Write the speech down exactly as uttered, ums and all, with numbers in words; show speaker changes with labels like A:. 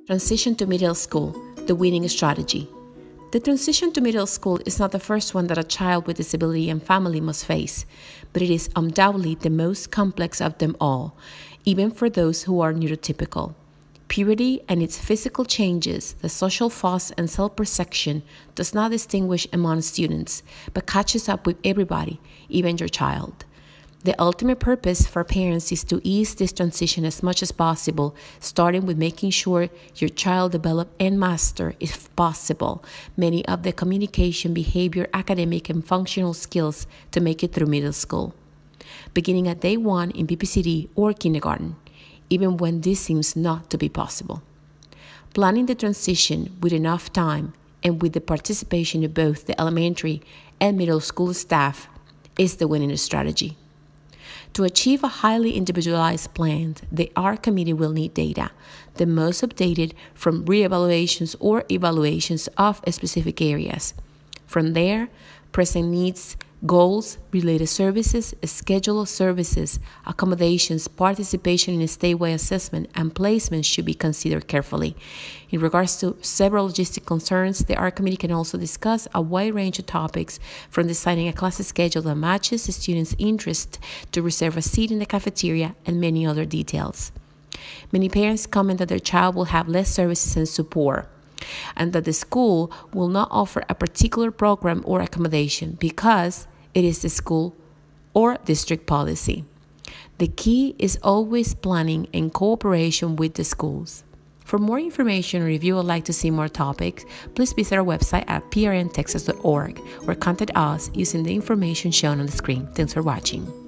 A: Transition to middle school, the winning strategy. The transition to middle school is not the first one that a child with disability and family must face, but it is undoubtedly the most complex of them all, even for those who are neurotypical. Puberty and its physical changes, the social fuss and self-perception does not distinguish among students, but catches up with everybody, even your child. The ultimate purpose for parents is to ease this transition as much as possible, starting with making sure your child develop and master, if possible, many of the communication, behavior, academic, and functional skills to make it through middle school. Beginning at day one in P P C D or kindergarten, even when this seems not to be possible. Planning the transition with enough time and with the participation of both the elementary and middle school staff is the winning strategy. To achieve a highly individualized plan, the A R committee will need data, the most updated from reevaluations or evaluations of specific areas. From there, present needs, goals, related services, schedule of services, accommodations, participation in statewide assessment, and placement should be considered carefully. In regards to several logistic concerns, the A R committee can also discuss a wide range of topics, from designing a class schedule that matches the students' interest to reserve a seat in the cafeteria and many other details. Many parents comment that their child will have less services and support, and that the school will not offer a particular program or accommodation because it is the school or district policy. The key is always planning in cooperation with the schools. For more information or if you would like to see more topics, please visit our website at p r n texas dot org or contact us using the information shown on the screen. Thanks for watching.